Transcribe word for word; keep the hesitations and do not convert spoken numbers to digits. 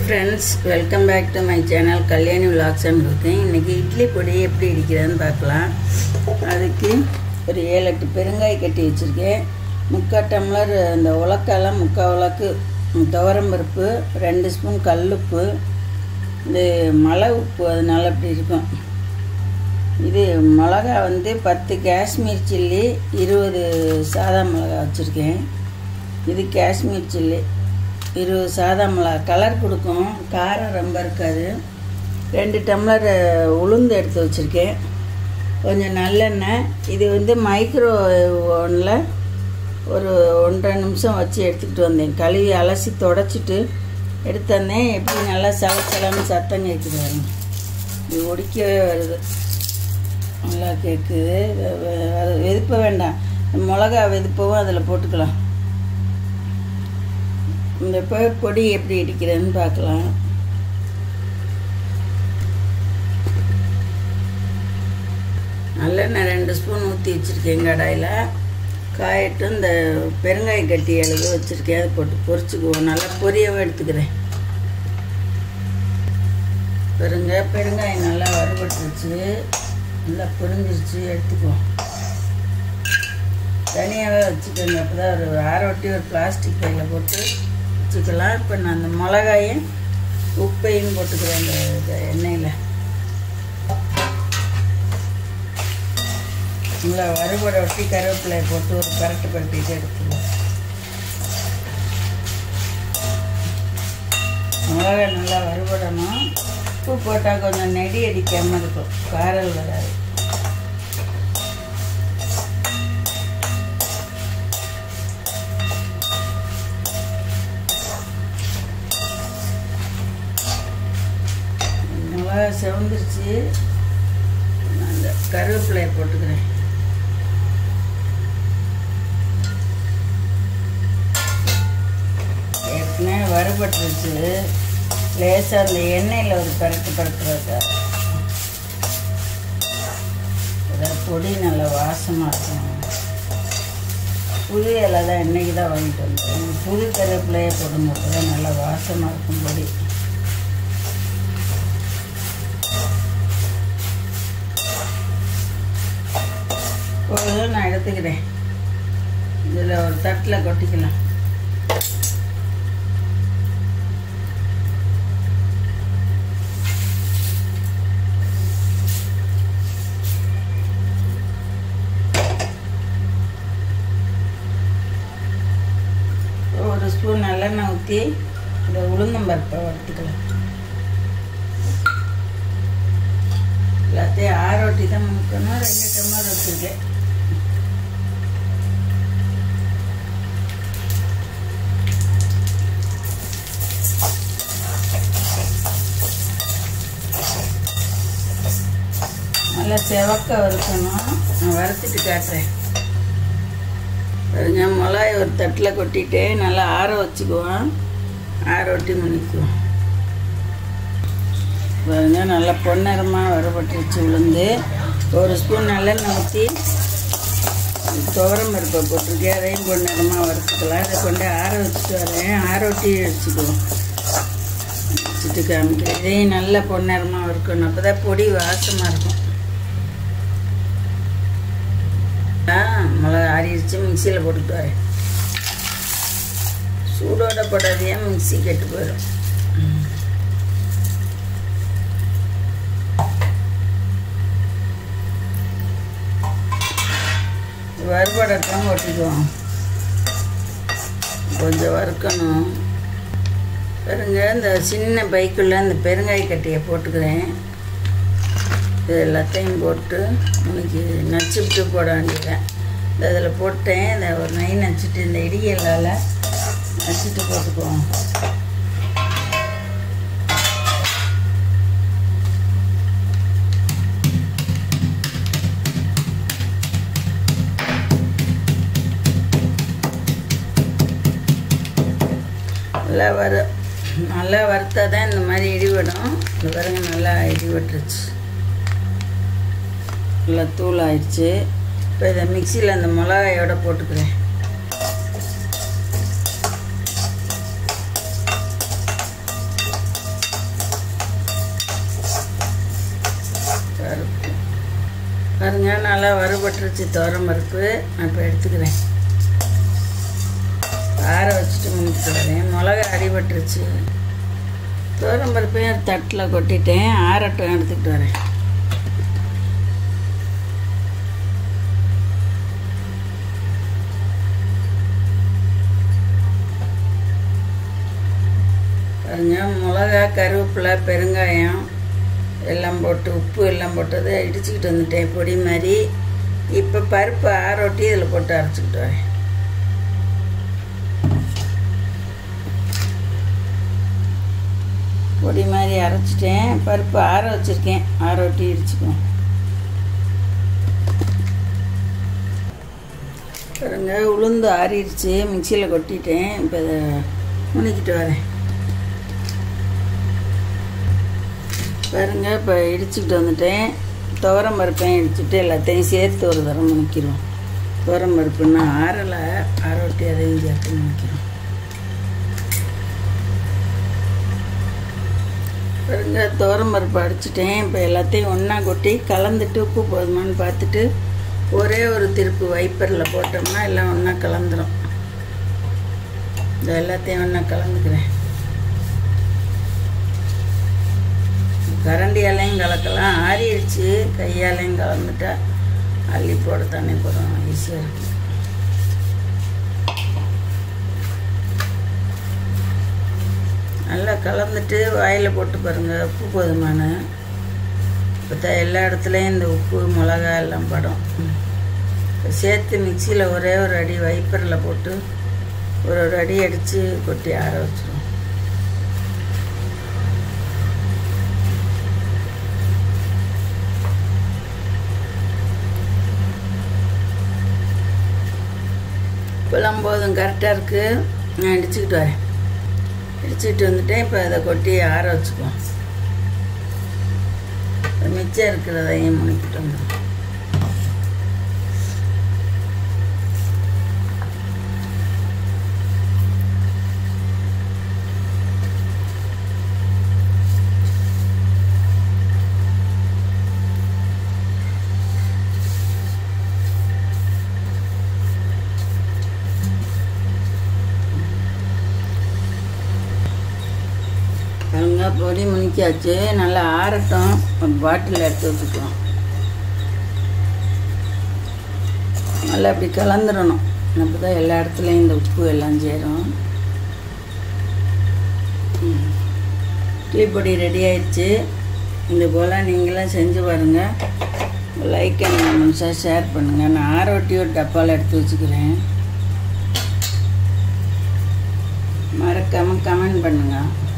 friends, welcome back to my channel Kalyani Vlogs and Cooking. இன்னைக்கு இட்லி பொடி எப்படி இடிக்கிறதுன்னு பார்க்கலாம். அதுக்கு ஒரு ஏழு எட்டு பெருங்காய் கட்டி வச்சிருக்கேன். முக்கால் டம்ளர் அந்த உலக்கால முக்கால் உலக்கு துவரம் பருப்பு, ரெண்டு ஸ்பூன் கல்லுப்பு, இந்த மலை உப்பு அதனால அப்படி இருக்கும். இது மிளகா வந்து பத்து காஷ்மீர் சில்லி, இருபது சாதா மிளகா வச்சுருக்கேன். இது காஷ்மீர் சில்லி, இருபது சாதா மிளகா கலர் கொடுக்கும், காரம் ரொம்ப இருக்காது. ரெண்டு டம்ளர் உளுந்து எடுத்து வச்சுருக்கேன், கொஞ்சம் நல்லெண்ணெய். இது வந்து மைக்ரோ ஓவனில் ஒரு ஒன்றரை நிமிஷம் வச்சு எடுத்துக்கிட்டு வந்தேன். கழுவி அலசி தொடச்சிட்டு எடுத்து வந்தேன். எப்படி நல்லா சலச்சலன்னு சத்தம் கேட்குது, இது ஒடிக்கவே வருது, நல்லா கேட்குது. அது வெதுப்ப வேண்டாம், மிளகா வெதுப்பவும் அதில் போட்டுக்கலாம். இந்த பொடி எப்படி இடிக்கிறதுன்னு பார்க்கலாம். நல்லெண்ணெய் ரெண்டு ஸ்பூன் ஊற்றி வச்சுருக்கேன் கடாயில். காயிட்டு இந்த பெருங்காய கட்டி எழுத வச்சுருக்கேன், அதை போட்டு பொரிச்சுக்குவோம். நல்லா பொரியவே எடுத்துக்கிறேன். பெருங்க பெருங்காயம் நல்லா வறுபட்டுருச்சு, நல்லா பொரிஞ்சிருச்சு, எடுத்துக்குவோம். தனியாகவே வச்சுக்கோங்க, அப்போ தான் ஒரு ஆரோட்டி ஒரு பிளாஸ்டிக் பையில் போட்டு வச்சுக்கலாம். இப்போ நான் அந்த மிளகாயும் உப்பையும் போட்டுக்கிறேன் இந்த எண்ணெயில். நல்லா வறுபட ஒட்டி கருவேப்பிலையை போட்டு ஒரு பரட்டு பரட்டிட்டு எடுத்துக்கலாம். மிளகாய் நல்லா வறுபடணும். உப்பு போட்டால் கொஞ்சம் நெடி அடிக்காமல் இருக்கும், காரல் வராது. மிளகா செவந்துருச்சு, நான் அந்த கருவேப்பிலையை போட்டுக்கிறேன். ஏற்கனவே வறுபட்டுருச்சு, லேசாக அந்த எண்ணெயில் ஒரு பரட்டு பரட்டுறத பொடி நல்லா வாசமாக இருக்கும். புது இலை தான் இன்றைக்கி தான் வாங்கிட்டு வந்தேன். புது கருவேப்பிலையை போடும்போது தான் நல்லா வாசமாக இருக்கும் பொடி. ஒரு நான் எடுத்துக்கிறேன், இதில் ஒரு தட்டில் கொட்டிக்கலாம். ஒரு ஸ்பூன் நல்லெண்ணெய் ஊற்றி இந்த உளுந்தம்பருப்பை வறுத்துக்கலாம். எல்லாத்தையும் ஆரோட்டி தான் முக்கணும். ரெண்டு டம்ளர் வச்சுருக்கேன். நல்லா செவக்க வறுக்கணும். நான் வறுத்துட்டு காட்டுறேன். பாருங்க, மிளகாய் ஒரு தட்டில் கொட்டிட்டு நல்லா ஆற வச்சுக்குவோம். ஆற ஒட்டி முன்னிக்குவோம். பாருங்க, நல்லா பொன்னரமாக வறுபட்டுருச்சு உளுந்து. ஒரு ஸ்பூன் நல்லெண்ணெய் ஊற்றி துவரம் பருப்பை போட்டிருக்கேன், அதையும் பொன்னரமாக வறுத்துக்கலாம். இதை கொண்டு ஆற வச்சுட்டு வரேன். ஆற ஒட்டி வச்சுக்குவோம். வச்சுட்டு காமிக்கிறேன். இதையும் நல்லா பொன்னரமாக வறுக்கணும், அப்போ தான் பொடி வாசமாக இருக்கும். மிளகா ஆறிடுச்சு, மிக்சியில் போட்டுட்டு வரேன். சூடோட போடாதையே மிக்சி கெட்டு போயிடும். வறுபடத்தான் கொட்டிக்குவோம், கொஞ்சம் வறுக்கணும். பாருங்க, இந்த சின்ன பைக்குள்ளே இந்த பெருங்காய கட்டியை போட்டுக்கிறேன். இது எல்லாத்தையும் போட்டு இன்னைக்கு நச்சுவிட்டு போட வேண்டியதேன். இந்த இதில் போட்டேன். இதை ஒரு நை நச்சுட்டு இந்த இடியலால் நச்சுட்டு போட்டுக்குவோம். நல்லா வறு நல்லா வறுத்தா தான் இந்த மாதிரி இடிவிடும். இந்த பாருங்க, நல்லா இடிவிட்டுருச்சு, நல்லா தூள் ஆயிடுச்சு. இப்போ இதை மிக்சியில் அந்த மிளகாயோட போட்டுக்கிறேன். பாருங்க நல்லா வறுபட்டுருச்சு துவரம் பருப்பு. நான் இப்போ எடுத்துக்கிறேன். ஆற வச்சுட்டு முடிச்சுட்டு வரேன். மிளகா அடிபட்டுருச்சு. துவரம் பருப்பையும் தட்டில் கொட்டிட்டேன். ஆறட்டும், எடுத்துக்கிட்டு வரேன். பாருங்க மிளகா, கருவேப்பிலை, பெருங்காயம் எல்லாம் போட்டு உப்பு எல்லாம் போட்டது இடிச்சுக்கிட்டு வந்துட்டேன் பொடி மாதிரி. இப்போ பருப்பு ஆரோட்டி இதில் போட்டு அரைச்சிக்கிட்டு வரேன். பொடி மாதிரி அரைச்சிட்டேன். பருப்பு ஆற வச்சுருக்கேன். ஆரோட்டி இடிச்சுக்குவோம். பாருங்க உளுந்து ஆறிடுச்சு. மிக்சியில் கொட்டிட்டேன். இப்போ இதை முனிக்கிட்டு வரேன். பாருங்க இப்போ இடிச்சுக்கிட்டு வந்துட்டேன். துவரம் பருப்பையும் இடிச்சுட்டு எல்லாத்தையும் சேர்த்து ஒரு தரம் முனிக்கிறோம். துவரம் பருப்புன்னா ஆறலை, ஆரோட்டி அதையும் சேர்த்து முனிக்கிறோம். பாருங்க துவரம் பருப்பு அடிச்சிட்டேன். இப்போ எல்லாத்தையும் ஒன்றா கொட்டி கலந்துட்டு உப்பு போதுமான்னு பார்த்துட்டு ஒரே ஒரு திருப்பு வைப்பரில் போட்டோம்னா எல்லாம் ஒன்றா கலந்துடும். இந்த எல்லாத்தையும் ஒன்றா கலந்துக்கிறேன். கரண்டியாலையும் கலக்கலாம். ஆறிடுச்சு. கையாலையும் கலந்துட்டா அள்ளி போட தானே போகிறோம். ஈஸியாக இருக்கும். நல்லா கலந்துட்டு வாயில் போட்டு பாருங்கள் உப்பு போதுமான. இப்போ தான் எல்லா இடத்துலையும் இந்த உப்பு மிளகா எல்லாம் படம். சேர்த்து மிக்சியில் ஒரே ஒரு அடி வைப்பரில் போட்டு ஒரு ஒரு அடி அடித்து கொட்டி ஆற வச்சிடும். இப்போலாம் போதும், கரெக்டாக இருக்குது. நான் இடிச்சுக்கிட்டு வரேன். இடிச்சுக்கிட்டு வந்துட்டேன். இப்போ அதை கொட்டி ஆற வச்சுக்குவோம். மிச்சம் இருக்கிறதையும் முனிக்கிட்டு வந்துடும். பாருங்க பொடி முனிக்காச்சு. நல்லா ஆறட்டும். ஒரு பாட்டில் எடுத்து வச்சுக்குவோம். நல்லா அப்படி கலந்துடணும். அப்போ தான் எல்லா இடத்துலையும் இந்த உப்பு எல்லாம் சேரும். டீ பொடி ரெடி ஆயிடுச்சு. இந்த போல் நீங்களும் செஞ்சு பாருங்கள். லைக் அண்ட் கமெண்ட்ஸாக ஷேர் பண்ணுங்கள். நான் ஆரோட்டி ஒரு டப்பாவில் எடுத்து வச்சுக்கிறேன். மறக்காமல் கமெண்ட் பண்ணுங்கள்.